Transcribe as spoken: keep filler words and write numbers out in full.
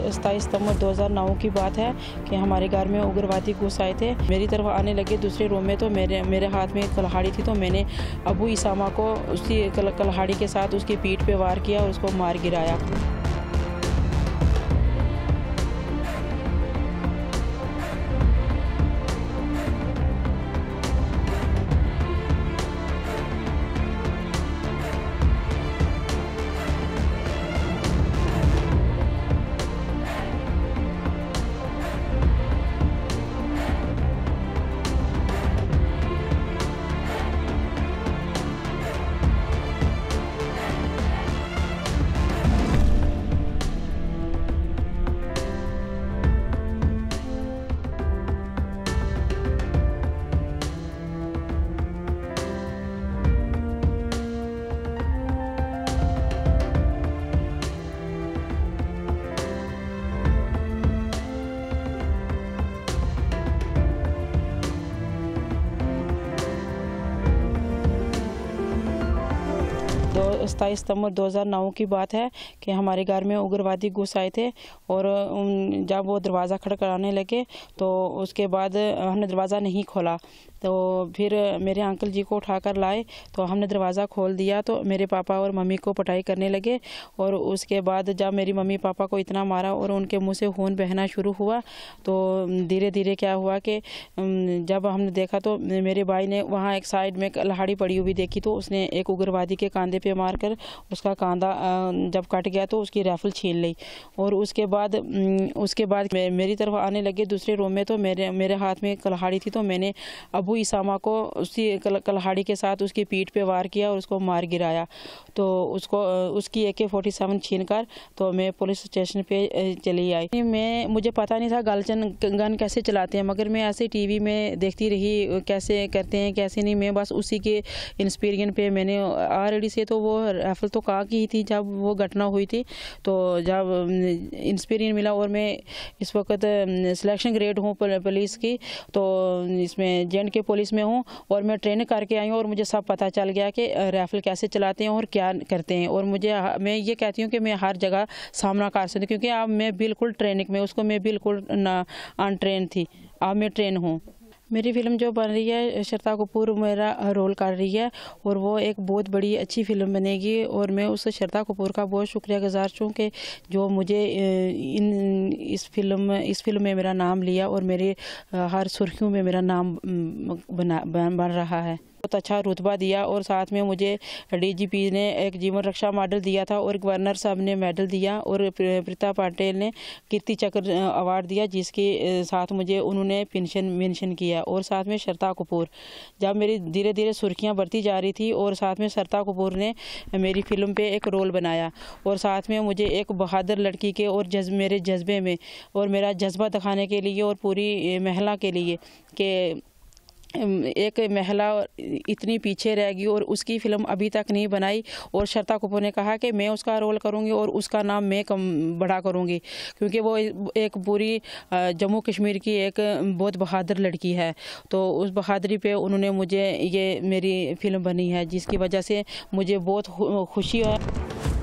सताईस सितंबर दो हज़ार नौ की बात है कि हमारे घर में उग्रवादी घुस आए थे। मेरी तरफ आने लगे दूसरे रूम में, तो मेरे मेरे हाथ में कलहाड़ी थी, तो मैंने अबू इसामा को उसी कल, कलहाड़ी के साथ उसकी पीठ पे वार किया और उसको मार गिराया। तो सताईस सितंबर दो हज़ार नौ की बात है कि हमारे घर में उग्रवादी घुस आए थे और जब वो दरवाज़ा खड़खड़ाने लगे तो उसके बाद हमने दरवाज़ा नहीं खोला, तो फिर मेरे अंकल जी को उठाकर लाए, तो हमने दरवाज़ा खोल दिया तो मेरे पापा और मम्मी को पिटाई करने लगे। और उसके बाद जब मेरी मम्मी पापा को इतना मारा और उनके मुंह से खून बहना शुरू हुआ, तो धीरे धीरे क्या हुआ कि जब हमने देखा तो मेरे भाई ने वहाँ एक साइड में कलहाड़ी पड़ी हुई देखी, तो उसने एक उग्रवादी के कंधे पे मारकर उसका कंधा जब कट गया तो उसकी राइफल छीन ली। और उसके बाद उसके बाद मेरी तरफ आने लगे दूसरे रूम में, तो मेरे मेरे हाथ में कलहाड़ी थी, तो मैंने अबू इसामा को उसी कल, कलहाड़ी के साथ उसकी पीठ पे वार किया और उसको मार गिराया। तो उसको उसकी ए के फोर्टी सेवन छीन कर तो मैं पुलिस स्टेशन पे चली आई। मैं मुझे पता नहीं था गालचन गन कैसे चलाते हैं, मगर मैं ऐसे टीवी में देखती रही कैसे करते हैं कैसे नहीं। मैं बस उसी के इंस्पिरियन पे मैंने ऑलरेडी से तो वो राइफल तो कहा की थी जब वो घटना हुई थी, तो जब इंस्पिरियन मिला और मैं इस वक्त सिलेक्शन ग्रेड हूँ पुलिस की, तो इसमें जे एंड के पुलिस में हूँ और मैं ट्रेन करके आई हूँ और मुझे सब पता चल गया कि राइफल कैसे चलाते हैं और क्या करते हैं। और मुझे मैं ये कहती हूँ कि मैं हर जगह सामना कर सकती हूँ, क्योंकि अब मैं बिल्कुल ट्रेनिंग में, उसको मैं बिल्कुल अनट्रेन थी, अब मैं ट्रेन हूँ। मेरी फिल्म जो बन रही है, श्रद्धा कपूर मेरा रोल कर रही है और वो एक बहुत बड़ी अच्छी फिल्म बनेगी। और मैं उस श्रद्धा कपूर का बहुत शुक्रिया गुजार हूँ कि जो मुझे इन इस फिल्म इस फिल्म में मेरा नाम लिया और मेरे हर सुर्खियों में मेरा नाम बना बन रहा है। बहुत अच्छा रुतबा दिया और साथ में मुझे डीजीपी ने एक जीवन रक्षा मेडल दिया था और गवर्नर साहब ने मेडल दिया और प्रीता पटेल ने कीर्ति चक्र अवार्ड दिया, जिसके साथ मुझे उन्होंने पेंशन मेंशन किया। और साथ में श्रद्धा कपूर, जब मेरी धीरे धीरे सुर्खियां बढ़ती जा रही थी और साथ में श्रद्धा कपूर ने मेरी फिल्म पे एक रोल बनाया और साथ में मुझे एक बहादुर लड़की के और जज्ब मेरे जज्बे में और मेरा जज्बा दिखाने के लिए और पूरी महिला के लिए कि एक महिला इतनी पीछे रह गई और उसकी फिल्म अभी तक नहीं बनाई। और श्रद्धा कपूर ने कहा कि मैं उसका रोल करूंगी और उसका नाम मैं कम बड़ा करूंगी, क्योंकि वो एक पूरी जम्मू कश्मीर की एक बहुत बहादुर लड़की है। तो उस बहादुरी पे उन्होंने मुझे ये मेरी फिल्म बनी है, जिसकी वजह से मुझे बहुत खुशी है।